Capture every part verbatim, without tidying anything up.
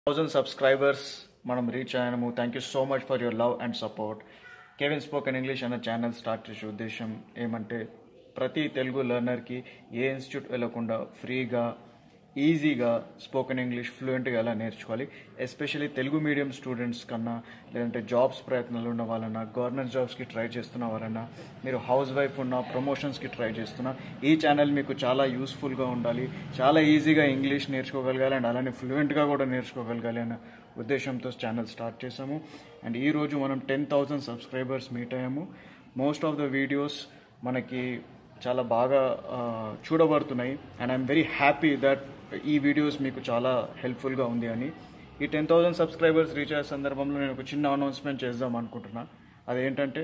thousand subscribers మనం reach అయ్యాము. Thank you so much for your love and support. Kevin spoken English అనే channel start చేసే ఉద్దేశం ఏమంటే ప్రతి తెలుగు లెర్నర్కి ఏ ఇన్స్టిట్యూట్ వెళ్ళకుండా ఫ్రీగా ఈజీగా స్పోకెన్ ఇంగ్లీష్ ఫ్లూయెంట్గా ఎలా నేర్చుకోవాలి, ఎస్పెషల్లీ తెలుగు మీడియం స్టూడెంట్స్ కన్నా, లేదంటే జాబ్స్ ప్రయత్నాలు ఉన్న వాళ్ళన్నా, గవర్నమెంట్ జాబ్స్కి ట్రై చేస్తున్న వాళ్ళన్నా, మీరు హౌస్ వైఫ్ ఉన్న ప్రమోషన్స్కి ట్రై చేస్తున్నా, ఈ ఛానల్ మీకు చాలా యూస్ఫుల్గా ఉండాలి, చాలా ఈజీగా ఇంగ్లీష్ నేర్చుకోగలగాలి అండ్ అలానే ఫ్లూయెంట్గా కూడా నేర్చుకోగలగాలి అన్న ఉద్దేశంతో ఛానల్ స్టార్ట్ చేసాము. అండ్ ఈరోజు మనం టెన్ థౌజండ్ సబ్స్క్రైబర్స్ మీట్ అయ్యాము. మోస్ట్ ఆఫ్ ద వీడియోస్ మనకి చాలా బాగా చూడబడుతున్నాయి and I'm very happy that ఈ వీడియోస్ మీకు చాలా హెల్ప్ఫుల్గా ఉంది అని. ఈ టెన్ థౌజండ్ సబ్స్క్రైబర్స్ రీచ్ అయ్యే సందర్భంలో నేను ఒక చిన్న అనౌన్స్మెంట్ చేద్దాం అనుకుంటున్నా. అదేంటంటే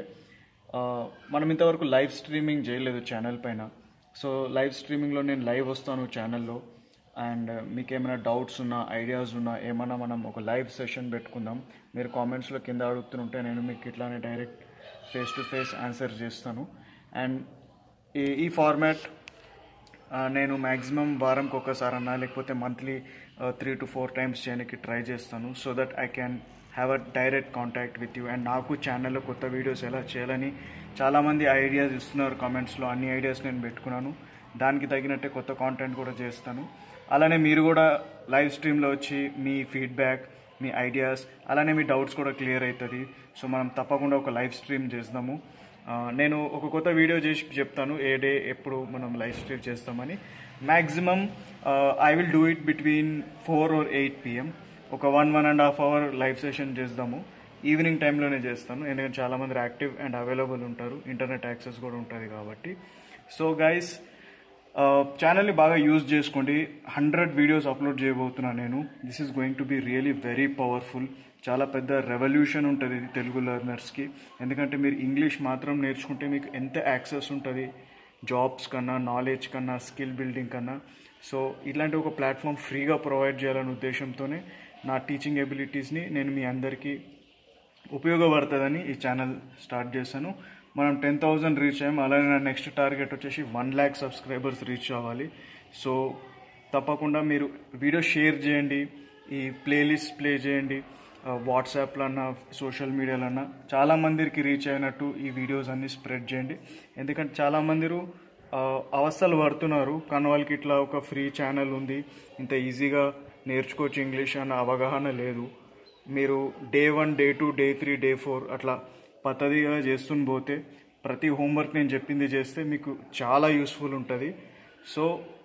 మనం ఇంతవరకు లైవ్ స్ట్రీమింగ్ చేయలేదు ఛానల్ పైన. సో లైవ్ స్ట్రీమింగ్లో నేను లైవ్ వస్తాను ఛానల్లో. అండ్ మీకు ఏమైనా డౌట్స్ ఉన్నా, ఐడియాస్ ఉన్నా, ఏమైనా మనం ఒక లైవ్ సెషన్ పెట్టుకుందాం. మీరు కామెంట్స్లో కింద అడుగుతుంటే నేను మీకు ఇట్లానే direct face to face answer చేస్తాను. అండ్ ఈ ఈ ఫార్మాట్ నేను మ్యాక్సిమం వారంకి ఒకసారి అన్నా లేకపోతే monthly three to four times చేయడానికి ట్రై చేస్తాను, so that I can have a direct contact with you. And నాకు ఛానల్లో కొత్త వీడియోస్ ఎలా చేయాలని చాలామంది ఐడియాస్ ఇస్తున్నారు కామెంట్స్లో. అన్ని ఐడియాస్ నేను పెట్టుకున్నాను, దానికి తగినట్టే కొత్త కాంటెంట్ కూడా చేస్తాను. అలానే మీరు కూడా లైవ్ స్ట్రీమ్లో వచ్చి మీ ఫీడ్బ్యాక్, మీ ఐడియాస్, అలానే మీ డౌట్స్ కూడా క్లియర్ అవుతుంది. సో మనం తప్పకుండా ఒక లైవ్ స్ట్రీమ్ చేద్దాము. నేను ఒక కొత్త వీడియో చేసి చెప్తాను ఏ డే ఎప్పుడు మనం లైవ్ స్ట్రీమ్ చేస్తామని. Maximum I will do it between four or eight PM. ఒక one one and half hour live session చేద్దాము. ఈవినింగ్ టైంలోనే చేస్తాను, ఎందుకంటే చాలామంది యాక్టివ్ అండ్ అవైలబుల్ ఉంటారు, ఇంటర్నెట్ యాక్సెస్ కూడా ఉంటుంది కాబట్టి. సో గైస్, ఛానల్ని బాగా యూజ్ చేసుకోండి. హండ్రెడ్ వీడియోస్ అప్లోడ్ చేయబోతున్నాను నేను. This is going to be really very powerful. చాలా పెద్ద రెవల్యూషన్ ఉంటుంది ఇది తెలుగు లెర్నర్స్కి. ఎందుకంటే మీరు ఇంగ్లీష్ మాత్రం నేర్చుకుంటే మీకు ఎంత యాక్సెస్ ఉంటుంది జాబ్స్ కన్నా, నాలెడ్జ్ కన్నా, స్కిల్ బిల్డింగ్ కన్నా. సో ఇట్లాంటి ఒక ప్లాట్ఫామ్ ఫ్రీగా ప్రొవైడ్ చేయాలనే ఉద్దేశంతోనే నా టీచింగ్ ఎబిలిటీస్ని నేను మీ అందరికీ ఉపయోగపడుతుందని ఈ ఛానల్ స్టార్ట్ చేశాను. మనం టెన్ థౌజండ్ రీచ్ అయ్యాం. అలానే నా నెక్స్ట్ టార్గెట్ వచ్చేసి వన్ ల్యాక్ సబ్స్క్రైబర్స్ రీచ్ అవ్వాలి. సో తప్పకుండా మీరు వీడియో షేర్ చేయండి, ఈ ప్లేలిస్ట్ ప్లే చేయండి, వాట్సాప్లో అన్నా సోషల్ మీడియాలో అన్నా చాలామందికి రీచ్ అయినట్టు ఈ వీడియోస్ అన్నీ స్ప్రెడ్ చేయండి. ఎందుకంటే చాలామంది అవస్థలు పడుతున్నారు, కానీ వాళ్ళకి ఇట్లా ఒక ఫ్రీ ఛానల్ ఉంది, ఇంత ఈజీగా నేర్చుకోవచ్చు ఇంగ్లీష్ అన్న అవగాహన లేదు. మీరు day one, day two, day three, day four అట్లా పద్ధతిగా చేస్తుని పోతే, ప్రతి హోంవర్క్ నేను చెప్పింది చేస్తే మీకు చాలా యూస్ఫుల్ ఉంటుంది. సో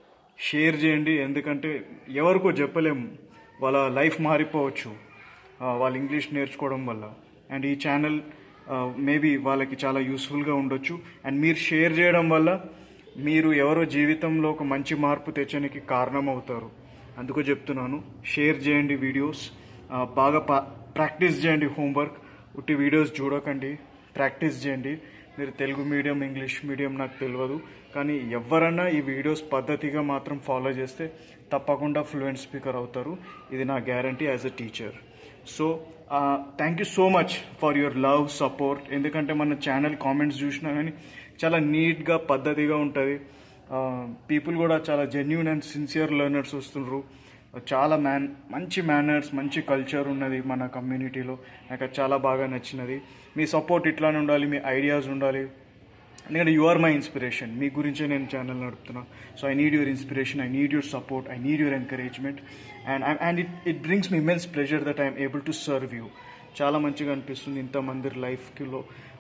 షేర్ చేయండి, ఎందుకంటే ఎవరికో చెప్పలేము, వాళ్ళ లైఫ్ మారిపోవచ్చు వాళ్ళ ఇంగ్లీష్ నేర్చుకోవడం వల్ల. అండ్ ఈ ఛానల్ మేబీ వాళ్ళకి చాలా యూస్ఫుల్గా ఉండొచ్చు. అండ్ మీరు షేర్ చేయడం వల్ల మీరు ఎవరో జీవితంలో ఒక మంచి మార్పు తెచ్చడానికి కారణం అవుతారు. అందుకు చెప్తున్నాను, షేర్ చేయండి వీడియోస్, బాగా ప్రాక్టీస్ చేయండి హోంవర్క్. ఉట్టి వీడియోస్ చూడకండి, ప్రాక్టీస్ చేయండి. మీరు తెలుగు మీడియం, ఇంగ్లీష్ మీడియం నాకు తెలియదు, కానీ ఎవరన్నా ఈ వీడియోస్ పద్ధతిగా మాత్రం ఫాలో చేస్తే తప్పకుండా ఫ్లూయెంట్ స్పీకర్ అవుతారు. ఇది నా guarantee as a teacher. So thank you so much for your love, support. ఎందుకంటే మన ఛానల్ కామెంట్స్ చూసినా కానీ చాలా నీట్గా, పద్ధతిగా ఉంటుంది. పీపుల్ కూడా చాలా జెన్యూన్ అండ్ సిన్సియర్ లెర్నర్స్ వస్తున్నారు. చాలా మ్యాన్ మంచి మేనర్స్, మంచి కల్చర్ ఉన్నది మన కమ్యూనిటీలో. నాకు అది చాలా బాగా నచ్చినది. మీ సపోర్ట్ ఇట్లానే ఉండాలి, మీ ఐడియాస్ ఉండాలి. ఎందుకంటే యు ఆర్ మై ఇన్స్పిరేషన్. మీ గురించే నేను ఛానల్ నడుపుతున్నా. So I need your inspiration, I need your support, I need your encouragement. And and it it brings me immense pleasure that I'm able to serve you. చాలా మంచిగా అనిపిస్తుంది ఇంతమంది లైఫ్కిలో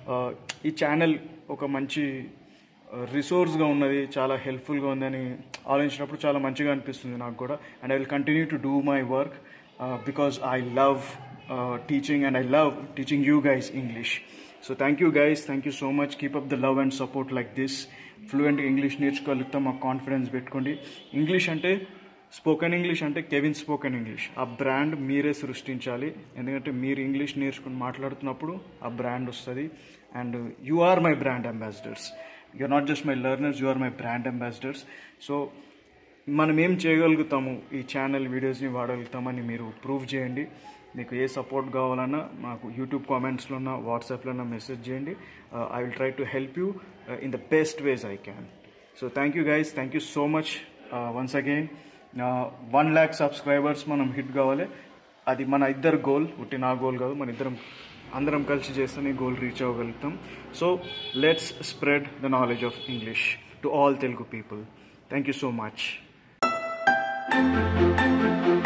ఈ channel ఒక మంచి రిసోర్స్గా ఉన్నది, చాలా హెల్ప్ఫుల్గా ఉందని ఆలోచించినప్పుడు చాలా మంచిగా అనిపిస్తుంది నాకు కూడా. And I will continue to do my work because I love teaching and I love teaching you guys English. So thank you guys, thank you so much. Keep up the love and support like this. Fluent English నేర్చుకోగలుగుతాం, మాకు confidence పెట్టుకోండి. English అంటే, spoken English అంటే Kevin spoken English. ఆ brand మీరే సృష్టించాలి. ఎందుకంటే మీరు ఇంగ్లీష్ నేర్చుకుని మాట్లాడుతున్నప్పుడు ఆ బ్రాండ్ వస్తుంది. And you are my brand ambassadors. You are not just my learners, you are my brand ambassadors. So మనం ఏం చేయగలుగుతాము, ఈ ఛానల్ వీడియోస్ని వాడగలుగుతామని మీరు ప్రూవ్ చేయండి. మీకు ఏ సపోర్ట్ కావాలన్నా మాకు యూట్యూబ్ కామెంట్స్లో ఉన్న, వాట్సాప్లో మెసేజ్ చేయండి. I will try to help you in the best ways I can. So thank you guys, thank you so much once again. One lakh subscribers మనం హిట్ కావాలి. అది మన ఇద్దరు గోల్, ఉట్టి నా గోల్ కాదు, మన ఇద్దరం అందరం కలిసి చేస్తేనే గోల్ రీచ్ అవ్వగలుగుతాం. So let's spread the knowledge of English to all Telugu people. Thank you so much.